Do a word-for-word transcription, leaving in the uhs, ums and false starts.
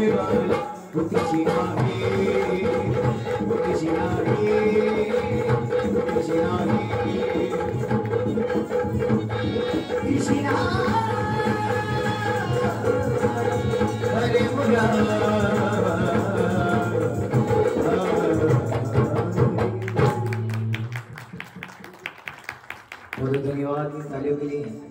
किसी नाही किसी नाही किसी नाही किसी हरे मुरा बहुत धन्यवाद तालियों के लिए।